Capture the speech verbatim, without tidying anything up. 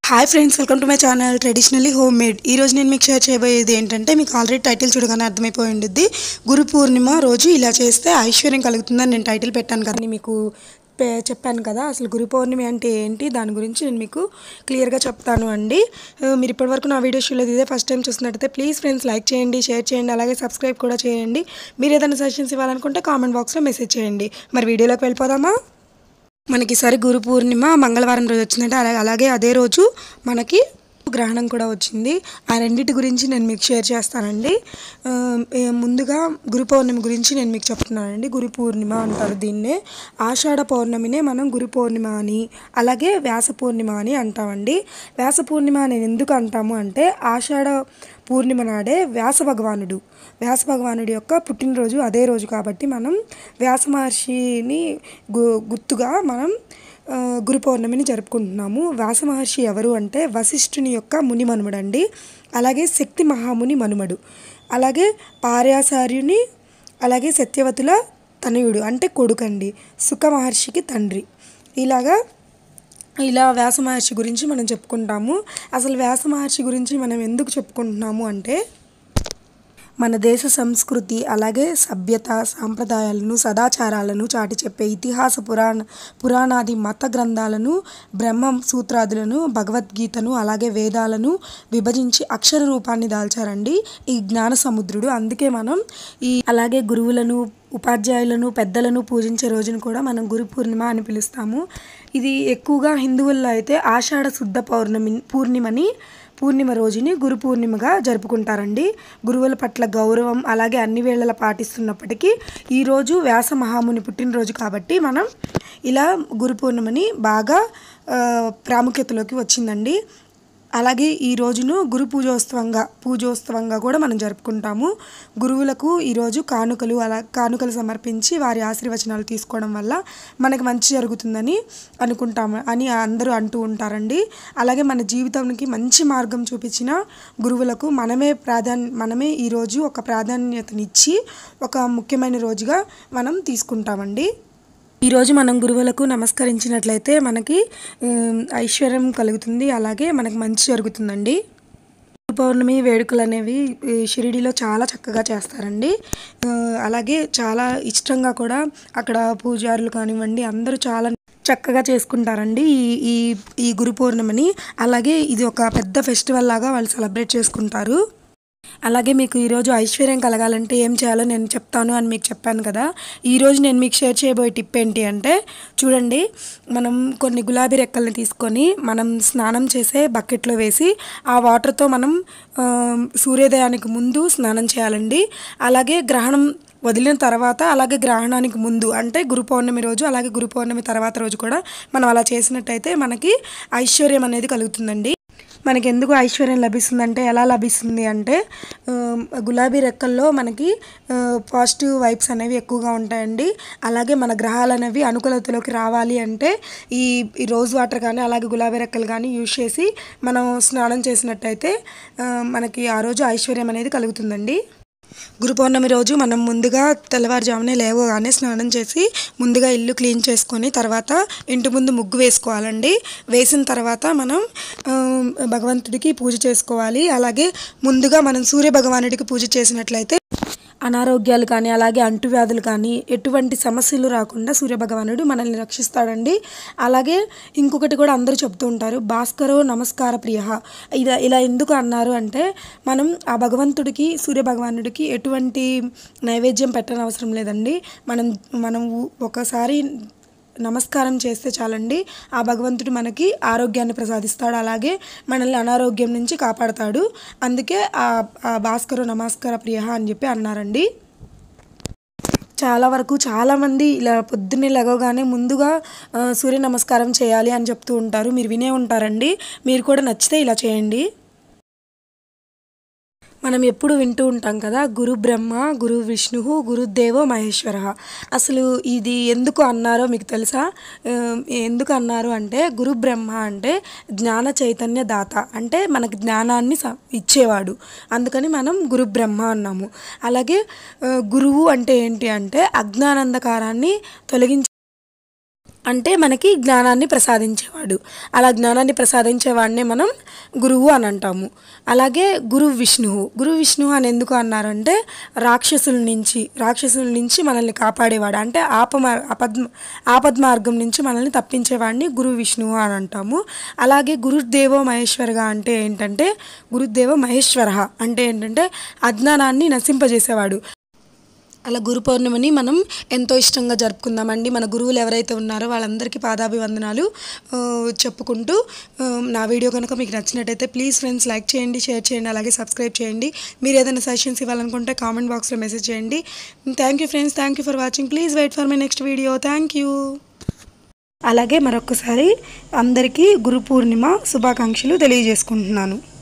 Hi friends, welcome to my channel traditionally home made. ఈరోజు నేను మీకు షేర్ చేయబోయేది ఏంటంటే, మీకు ఆల్రెడీ టైటిల్ చూడగానే అర్థమైపోయి ఉంటుంది. గురు పూర్ణిమ రోజు ఇలా చేస్తే ఐశ్వర్యం కలుగుతుందని నేను టైటిల్ పెట్టాను కదా, మీకు చెప్పాను కదా. అసలు గురు పౌర్ణమి అంటే ఏంటి, దాని గురించి నేను మీకు క్లియర్గా చెప్తాను అండి. మీరు ఇప్పటివరకు నా వీడియో చూడలేదు, ఇదే ఫస్ట్ టైం చూసినట్టయితే ప్లీజ్ ఫ్రెండ్స్ లైక్ చేయండి, షేర్ చేయండి, అలాగే సబ్స్క్రైబ్ కూడా చేయండి. మీరు ఏదైనా సజెషన్స్ ఇవ్వాలనుకుంటే కామెంట్ బాక్స్లో మెసేజ్ చేయండి. మరి వీడియోలోకి వెళ్ళిపోదామా? మనకి ఈసారి గురు పూర్ణిమ మంగళవారం రోజు వచ్చిందంటే, అలాగే అలాగే అదే రోజు మనకి గ్రహణం కూడా వచ్చింది. ఆ రెండింటి గురించి నేను మీకు షేర్ చేస్తానండి. ముందుగా గురు పౌర్ణమి గురించి నేను మీకు చెప్తున్నానండి. గురు పూర్ణిమ అంటారు దీన్నే. ఆషాఢ పౌర్ణమినే మనం గురు పౌర్ణిమ అని, అలాగే వ్యాస పూర్ణిమ అని అంటామండి. వ్యాస పూర్ణిమ అని ఎందుకు అంటాము అంటే, ఆషాఢ పూర్ణిమ నాడే వ్యాస భగవానుడు వ్యాస భగవానుడి యొక్క పుట్టినరోజు అదే రోజు కాబట్టి మనం వ్యాస మహర్షిని గు గుర్తుగా మనం గురు పౌర్ణమిని జరుపుకుంటున్నాము. వ్యాస మహర్షి ఎవరు అంటే, వశిష్ఠుని యొక్క ముని మనుమడు అండి. అలాగే శక్తి మహాముని మనుమడు, అలాగే పార్యాసార్యుని, అలాగే సత్యవతుల తనయుడు అంటే కొడుకండి, సుఖ మహర్షికి తండ్రి. ఇలాగా ఇలా వ్యాస మహర్షి గురించి మనం చెప్పుకుంటాము. అసలు వ్యాస మహర్షి గురించి మనం ఎందుకు చెప్పుకుంటున్నాము అంటే, మన దేశ సంస్కృతి, అలాగే సభ్యత, సాంప్రదాయాలను, సదాచారాలను చాటి చెప్పే ఇతిహాస పురాణ పురాణాది మత గ్రంథాలను, బ్రహ్మ సూత్రాదులను, భగవద్గీతను, అలాగే వేదాలను విభజించి అక్షర రూపాన్ని దాల్చారండి ఈ జ్ఞాన సముద్రుడు. అందుకే మనం ఈ అలాగే గురువులను, ఉపాధ్యాయులను, పెద్దలను పూజించే రోజును కూడా మనం గురు పూర్ణిమ అని పిలుస్తాము. ఇది ఎక్కువగా హిందువుల్లో అయితే ఆషాఢ శుద్ధ పౌర్ణమి పూర్ణిమని పూర్ణిమ రోజుని గురు పూర్ణిమగా జరుపుకుంటారండి. గురువుల పట్ల గౌరవం అలాగే అన్ని వేళలా పాటిస్తున్నప్పటికీ ఈరోజు వ్యాస మహాముని పుట్టినరోజు కాబట్టి మనం ఇలా గురు పూర్ణిమని బాగా ప్రాముఖ్యతలోకి వచ్చిందండి. అలాగే ఈ రోజును గురు పూజోత్సవంగా పూజోత్సవంగా కూడా మనం జరుపుకుంటాము. గురువులకు ఈరోజు కానుకలు అలా కానుకలు సమర్పించి వారి ఆశీర్వచనాలు తీసుకోవడం వల్ల మనకు మంచి జరుగుతుందని అనుకుంటాము అని అందరూ అంటూ ఉంటారండి. అలాగే మన జీవితానికి మంచి మార్గం చూపించిన గురువులకు మనమే ప్రాధాన్య మనమే ఈరోజు ఒక ప్రాధాన్యతనిచ్చి ఒక ముఖ్యమైన రోజుగా మనం తీసుకుంటామండి. ఈరోజు మనం గురువులకు నమస్కరించినట్లయితే మనకి ఐశ్వర్యం కలుగుతుంది, అలాగే మనకు మంచి జరుగుతుందండి. గురు పౌర్ణమి వేడుకలు అనేవి షిరిడీలో చాలా చక్కగా చేస్తారండి. అలాగే చాలా ఇష్టంగా కూడా అక్కడ పూజారులు కానివ్వండి అందరూ చాలా చక్కగా చేసుకుంటారండి ఈ ఈ ఈ గురు పౌర్ణమిని. అలాగే ఇది ఒక పెద్ద ఫెస్టివల్ లాగా వాళ్ళు సెలబ్రేట్ చేసుకుంటారు. అలాగే మీకు ఈరోజు ఐశ్వర్యం కలగాలంటే ఏం చేయాలో నేను చెప్తాను అని మీకు చెప్పాను కదా. ఈరోజు నేను మీకు షేర్ చేయబోయే టిప్ ఏంటి అంటే, చూడండి, మనం కొన్ని గులాబీ రెక్కల్ని తీసుకొని మనం స్నానం చేసే బకెట్లో వేసి ఆ వాటర్తో మనం సూర్యోదయానికి ముందు స్నానం చేయాలండి. అలాగే గ్రహణం వదిలిన తర్వాత, అలాగే గ్రహణానికి ముందు అంటే గురు పౌర్ణమి రోజు, అలాగే గురు పౌర్ణమి తర్వాత రోజు కూడా మనం అలా చేసినట్టయితే మనకి ఐశ్వర్యం అనేది కలుగుతుందండి. మనకి ఎందుకు ఐశ్వర్యం లభిస్తుందంటే, ఎలా లభిస్తుంది అంటే, గులాబీ రెక్కల్లో మనకి పాజిటివ్ వైబ్స్ అనేవి ఎక్కువగా ఉంటాయండి. అలాగే మన గ్రహాలు అనేవి అనుకూలతలోకి రావాలి అంటే ఈ ఈ రోజ్ వాటర్ కానీ అలాగే గులాబీ రెక్కలు కానీ యూజ్ చేసి మనం స్నానం చేసినట్టయితే మనకి ఆ రోజు ఐశ్వర్యం అనేది కలుగుతుందండి. గురు పౌర్ణమి రోజు మనం ముందుగా తెల్లవారుజామునే లేవగానే స్నానం చేసి ముందుగా ఇల్లు క్లీన్ చేసుకొని తర్వాత ఇంటి ముందు ముగ్గు వేసుకోవాలండి. వేసిన తర్వాత మనం భగవంతుడికి పూజ చేసుకోవాలి. అలాగే ముందుగా మనం సూర్య భగవానుడికి పూజ చేసినట్లయితే అనారోగ్యాలు కానీ అలాగే అంటువ్యాధులు కానీ ఎటువంటి సమస్యలు రాకుండా సూర్యభగవానుడు మనల్ని రక్షిస్తాడండి. అలాగే ఇంకొకటి కూడా అందరూ చెప్తూ ఉంటారు, భాస్కరో నమస్కార ప్రియ. ఇలా ఇలా ఎందుకు అన్నారు అంటే, మనం ఆ భగవంతుడికి సూర్యభగవానుడికి ఎటువంటి నైవేద్యం పెట్టనవసరం లేదండి. మనం మనం ఒకసారి నమస్కారం చేస్తే చాలండి, ఆ భగవంతుడు మనకి ఆరోగ్యాన్ని ప్రసాదిస్తాడు, అలాగే మనల్ని అనారోగ్యం నుంచి కాపాడతాడు. అందుకే ఆ భాస్కరు నమస్కార ప్రియ అని చెప్పి అన్నారండి. చాలా వరకు చాలామంది ఇలా పొద్దున్నే లెగవగానే ముందుగా సూర్య నమస్కారం చేయాలి అని చెప్తూ ఉంటారు. మీరు వినే ఉంటారండి. మీరు కూడా నచ్చితే ఇలా చేయండి. మనం ఎప్పుడు వింటూ ఉంటాం కదా, గురు బ్రహ్మ గురు విష్ణు గురుదేవో మహేశ్వర. అసలు ఇది ఎందుకు అన్నారో మీకు తెలుసా? ఎందుకు అన్నారు అంటే, గురు బ్రహ్మ అంటే జ్ఞాన చైతన్య దాత, అంటే మనకు జ్ఞానాన్ని ఇచ్చేవాడు. అందుకని మనం గురు బ్రహ్మ అన్నాము. అలాగే గురువు అంటే ఏంటి అంటే అజ్ఞానంధకారాన్ని తొలగించే అంటే మనకి జ్ఞానాన్ని ప్రసాదించేవాడు. అలా జ్ఞానాన్ని ప్రసాదించేవాడినే మనం గురువు అని అంటాము. అలాగే గురు విష్ణువు గురు విష్ణువు అని ఎందుకు అన్నారంటే రాక్షసుల నుంచి రాక్షసుల నుంచి మనల్ని కాపాడేవాడు, అంటే ఆపమార్ ఆపద్ ఆపద్ మార్గం నుంచి మనల్ని తప్పించేవాడిని గురు విష్ణువు అని అంటాము. అలాగే గురుదేవో మహేశ్వరగా అంటే ఏంటంటే గురుదేవో మహేశ్వర అంటే ఏంటంటే అజ్ఞానాన్ని నశింపజేసేవాడు. అలా గురు పౌర్ణమిని మనం ఎంతో ఇష్టంగా జరుపుకుందామండి. మన గురువులు ఎవరైతే ఉన్నారో వాళ్ళందరికీ పాదాభివందనాలు చెప్పుకుంటూ, నా వీడియో కనుక మీకు నచ్చినట్టయితే ప్లీజ్ ఫ్రెండ్స్ లైక్ చేయండి, షేర్ చేయండి, అలాగే సబ్స్క్రైబ్ చేయండి. మీరు ఏదైనా సజెషన్స్ ఇవ్వాలనుకుంటే కామెంట్ బాక్స్లో మెసేజ్ చేయండి. Thank you friends, thank you for watching. Please wait for my next video. Thank you. అలాగే మరొకసారి అందరికీ గురు పూర్ణిమ శుభాకాంక్షలు తెలియజేసుకుంటున్నాను.